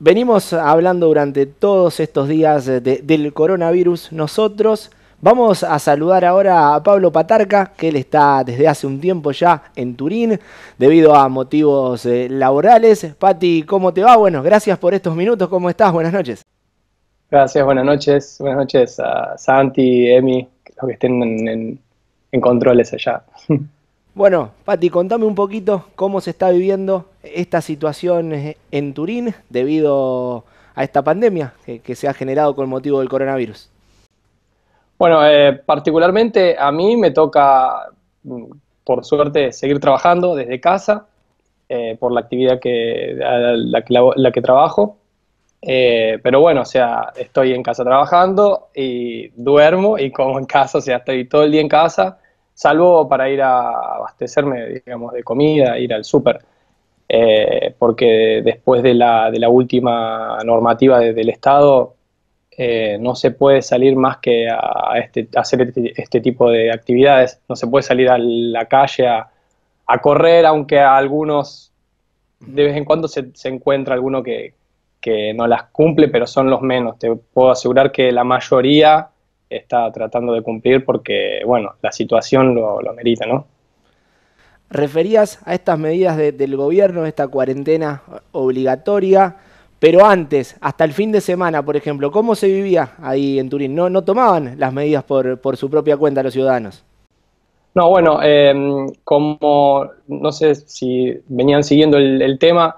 Venimos hablando durante todos estos días del coronavirus. Nosotros vamos a saludar ahora a Pablo Patarca, que él está desde hace un tiempo ya en Turín, debido a motivos laborales. Pati, ¿cómo te va? Bueno, gracias por estos minutos. ¿Cómo estás? Buenas noches. Gracias, buenas noches. Buenas noches a Santi, Emi, los que estén en controles allá. Bueno, Pati, contame un poquito cómo se está viviendo esta situación en Turín debido a esta pandemia que se ha generado con motivo del coronavirus. Bueno, particularmente a mí me toca, por suerte, seguir trabajando desde casa, por la actividad la que trabajo. Pero bueno, o sea, estoy en casa trabajando y duermo y como en casa, o sea, estoy todo el día en casa, salvo para ir a abastecerme, digamos, de comida, ir al súper, porque después de la última normativa del Estado, no se puede salir más que a hacer este tipo de actividades, no se puede salir a la calle a correr, aunque a algunos de vez en cuando se encuentra alguno que no las cumple, pero son los menos. Te puedo asegurar que la mayoría está tratando de cumplir porque, bueno, la situación lo amerita, ¿no? Referías a estas medidas del gobierno, esta cuarentena obligatoria, pero antes, hasta el fin de semana, por ejemplo, ¿cómo se vivía ahí en Turín? ¿No tomaban las medidas por su propia cuenta los ciudadanos? No, bueno, como no sé si venían siguiendo el tema,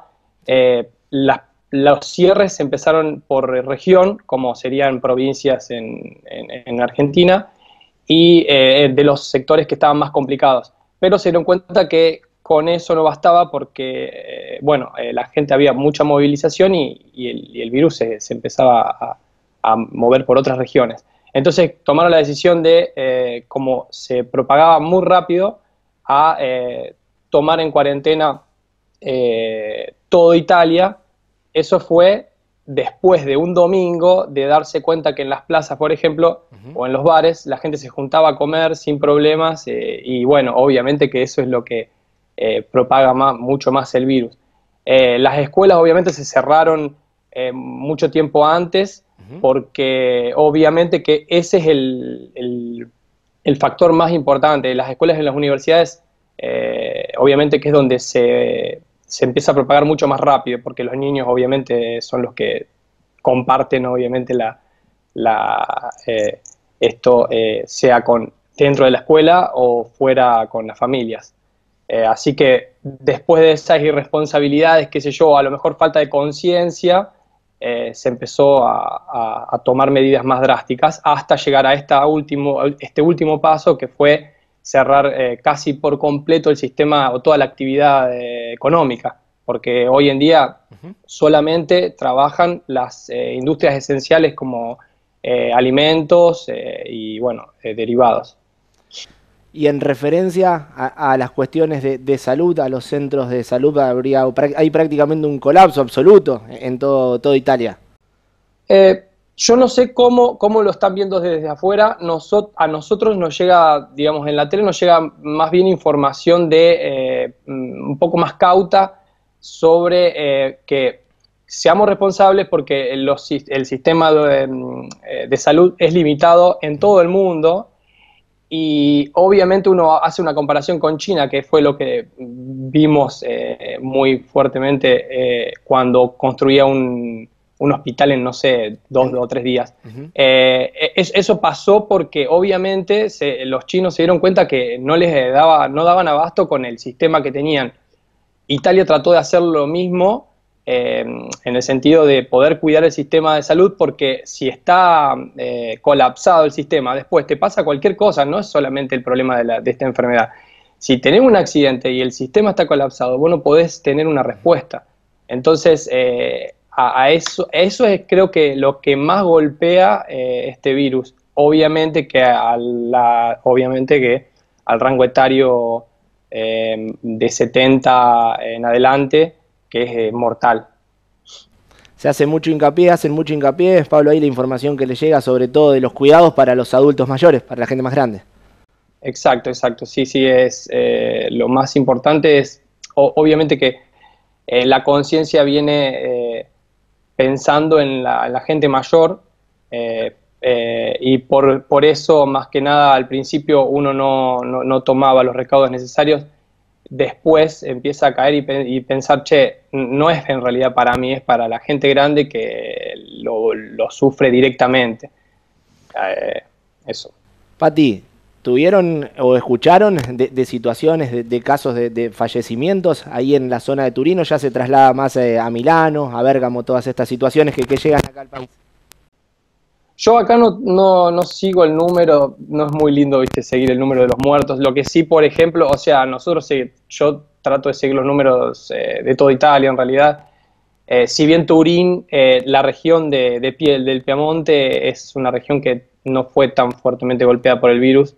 los cierres empezaron por región, como serían provincias en Argentina, y de los sectores que estaban más complicados. Pero se dieron cuenta que con eso no bastaba porque, bueno, la gente había mucha movilización y el virus se empezaba a mover por otras regiones. Entonces tomaron la decisión de, como se propagaba muy rápido, a tomar en cuarentena toda Italia. Eso fue después de un domingo de darse cuenta que en las plazas, por ejemplo, o en los bares, la gente se juntaba a comer sin problemas y bueno, obviamente que eso es lo que propaga mucho más el virus. Las escuelas obviamente se cerraron mucho tiempo antes porque obviamente que ese es el factor más importante. Las escuelas y las universidades, obviamente que es donde se empieza a propagar mucho más rápido, porque los niños obviamente son los que comparten obviamente esto, sea dentro de la escuela o fuera con las familias. Así que después de esas irresponsabilidades, qué sé yo, a lo mejor falta de conciencia, se empezó a tomar medidas más drásticas hasta llegar a este último paso, que fue cerrar casi por completo el sistema o toda la actividad económica, porque hoy en día solamente trabajan las industrias esenciales como alimentos y bueno, derivados. Y en referencia a las cuestiones de salud, a los centros de salud, hay prácticamente un colapso absoluto en toda Italia. Yo no sé cómo lo están viendo desde afuera. A nosotros nos llega, digamos, en la tele nos llega más bien información un poco más cauta sobre que seamos responsables porque el sistema de salud es limitado en todo el mundo. Y obviamente uno hace una comparación con China, que fue lo que vimos muy fuertemente cuando construía un hospital en, no sé, 2 o 3 días. Eso pasó porque obviamente los chinos se dieron cuenta que no daban abasto con el sistema que tenían. Italia trató de hacer lo mismo en el sentido de poder cuidar el sistema de salud, porque si está colapsado el sistema, después te pasa cualquier cosa, no es solamente el problema de esta enfermedad. Si tenés un accidente y el sistema está colapsado, vos no podés tener una respuesta. Entonces, eso es creo que lo que más golpea este virus. Obviamente que al rango etario de 70 en adelante, que es mortal. Hacen mucho hincapié, Pablo, ahí la información que le llega, sobre todo de los cuidados para los adultos mayores, para la gente más grande. Exacto, sí, es lo más importante es, obviamente que la conciencia viene pensando en la gente mayor, y por eso, más que nada, al principio uno no tomaba los recaudos necesarios. Después empieza a caer y pensar, che, no es en realidad para mí, es para la gente grande que lo sufre directamente. Eso. Pati, ¿tuvieron o escucharon de situaciones, de casos de fallecimientos ahí en la zona de Turín, o ya se traslada más a Milano, a Bérgamo, todas estas situaciones que llegan acá al país? Yo acá no sigo el número, no es muy lindo, viste, seguir el número de los muertos. Lo que sí, por ejemplo, o sea, yo trato de seguir los números de toda Italia en realidad. Si bien Turín, la región del Piamonte es una región que no fue tan fuertemente golpeada por el virus,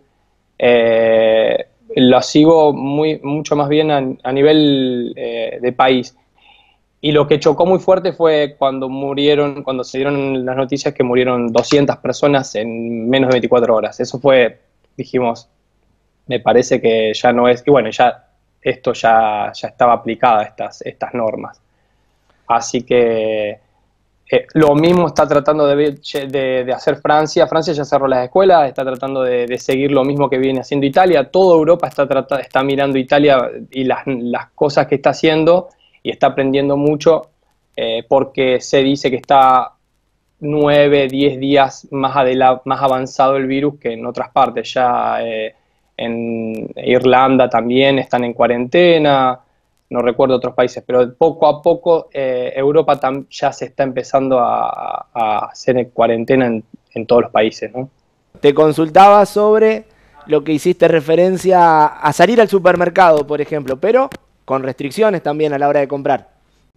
la sigo mucho más bien a nivel de país. Y lo que chocó muy fuerte fue cuando se dieron las noticias que murieron 200 personas en menos de 24 horas. Eso fue, dijimos, me parece que ya no es, y bueno, esto ya estaba aplicada, estas normas. Así que lo mismo está tratando de hacer Francia. Francia ya cerró las escuelas, está tratando de seguir lo mismo que viene haciendo Italia. Toda Europa está mirando Italia y las cosas que está haciendo, y está aprendiendo mucho, porque se dice que está 9, 10 días más avanzado el virus que en otras partes. Ya en Irlanda también están en cuarentena, no recuerdo otros países, pero poco a poco Europa ya se está empezando a hacer en cuarentena en todos los países, ¿no? Te consultaba sobre lo que hiciste referencia a salir al supermercado, por ejemplo, pero con restricciones también a la hora de comprar.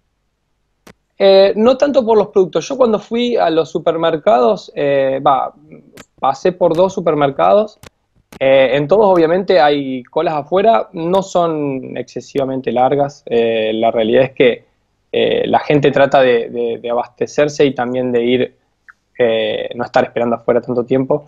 No tanto por los productos. Yo cuando fui a los supermercados, pasé por 2 supermercados. En todos obviamente hay colas afuera, no son excesivamente largas. La realidad es que la gente trata de abastecerse y también de ir, no estar esperando afuera tanto tiempo.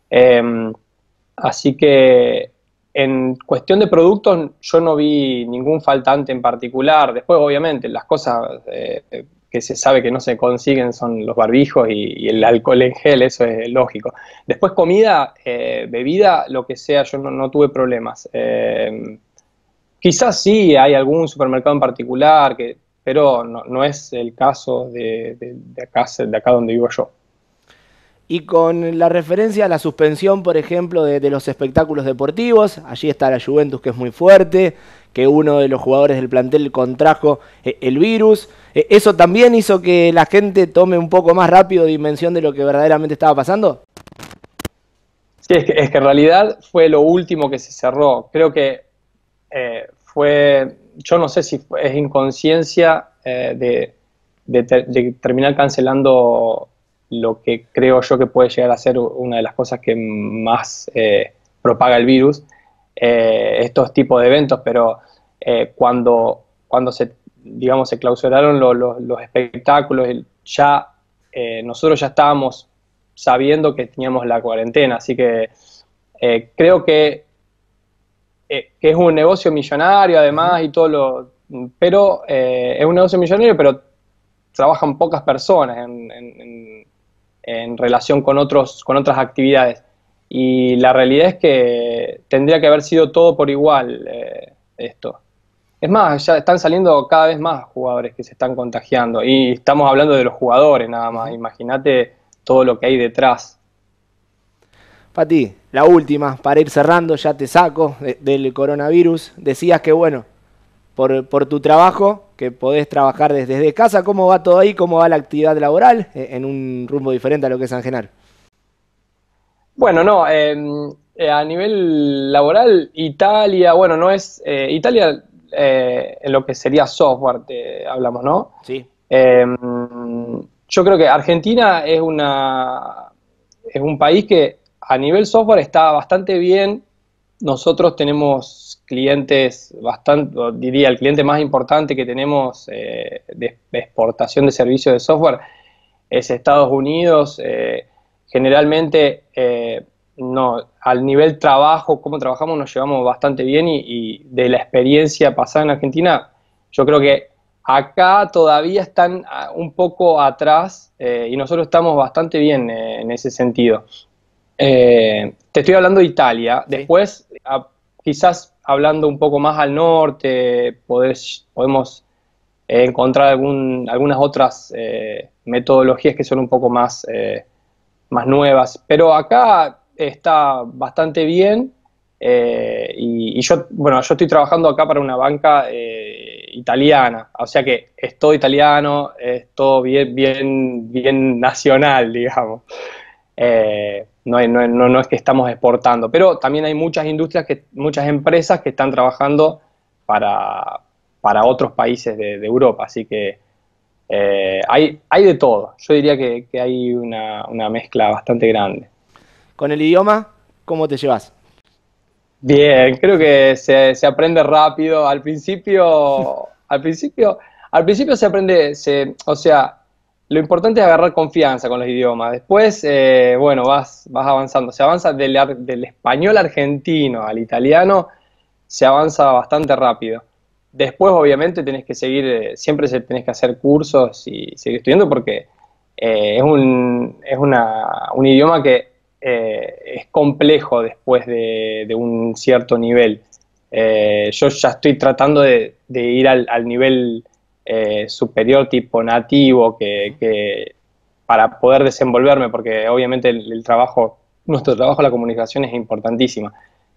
Así que en cuestión de productos yo no vi ningún faltante en particular. Después obviamente las cosas que se sabe que no se consiguen son los barbijos y el alcohol en gel, eso es lógico. Después comida, bebida, lo que sea, yo no tuve problemas. Quizás sí hay algún supermercado en particular, pero no es el caso de acá donde vivo yo. Y con la referencia a la suspensión, por ejemplo, de los espectáculos deportivos, allí está la Juventus, que es muy fuerte, que uno de los jugadores del plantel contrajo el virus. ¿Eso también hizo que la gente tome un poco más rápido dimensión de lo que verdaderamente estaba pasando? Sí, es que en realidad fue lo último que se cerró. Creo que yo no sé si es inconsciencia de terminar cancelando lo que creo yo que puede llegar a ser una de las cosas que más propaga el virus, estos tipos de eventos. Pero cuando digamos, se clausuraron los espectáculos, nosotros ya estábamos sabiendo que teníamos la cuarentena, así que creo que es un negocio millonario además y pero es un negocio millonario, pero trabajan pocas personas en relación con otras actividades, y la realidad es que tendría que haber sido todo por igual, esto. Es más, ya están saliendo cada vez más jugadores que se están contagiando, y estamos hablando de los jugadores nada más. Imagínate todo lo que hay detrás. Pati, la última, para ir cerrando, ya te saco del coronavirus. Decías que, bueno, por tu trabajo, que podés trabajar desde casa, ¿cómo va todo ahí? ¿Cómo va la actividad laboral en un rumbo diferente a lo que es San Genaro? Bueno, no, a nivel laboral, Italia, bueno, no es, Italia en lo que sería software, hablamos, ¿no? Sí. Yo creo que Argentina es un país que a nivel software está bastante bien. Nosotros tenemos clientes diría el cliente más importante que tenemos de exportación de servicios de software es Estados Unidos. Generalmente, al nivel trabajo, cómo trabajamos, nos llevamos bastante bien, y de la experiencia pasada en Argentina, yo creo que Acá todavía están un poco atrás y nosotros estamos bastante bien en ese sentido. Te estoy hablando de Italia. Sí. Después, quizás hablando un poco más al norte, podemos encontrar algunas otras metodologías que son un poco más nuevas. Pero acá está bastante bien y yo, bueno, yo estoy trabajando acá para una banca italiana, o sea que es todo italiano, es todo bien nacional, digamos. No es que estamos exportando, pero también hay muchas muchas empresas que están trabajando para, para otros países de Europa, así que hay de todo. Yo diría que hay una mezcla bastante grande. Con el idioma, ¿cómo te llevas? Bien, creo que se aprende rápido. Al principio se aprende, o sea, lo importante es agarrar confianza con los idiomas. Después, bueno, vas avanzando. Se avanza del español argentino al italiano, se avanza bastante rápido. Después, obviamente, tenés que seguir, siempre tenés que hacer cursos y seguir estudiando porque es un idioma que es complejo después de un cierto nivel. Yo ya estoy tratando de ir al nivel superior tipo nativo para poder desenvolverme, porque obviamente nuestro trabajo, la comunicación es importantísima.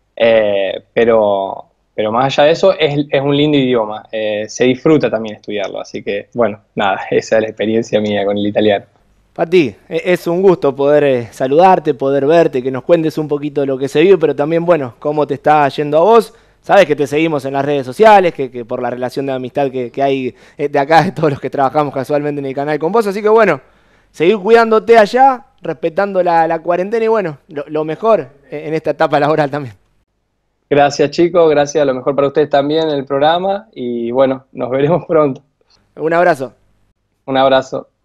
Pero más allá de eso, es un lindo idioma. Se disfruta también estudiarlo, así que bueno, nada, esa es la experiencia mía con el italiano. Pati, es un gusto poder saludarte, poder verte, que nos cuentes un poquito de lo que se vive, pero también, bueno, cómo te está yendo a vos. Sabes que te seguimos en las redes sociales, que por la relación de amistad que hay de acá, de todos los que trabajamos casualmente en el canal con vos. Así que, bueno, seguir cuidándote allá, respetando la cuarentena y, bueno, lo mejor en esta etapa laboral también. Gracias chicos, gracias, a lo mejor para ustedes también en el programa y bueno, nos veremos pronto. Un abrazo. Un abrazo.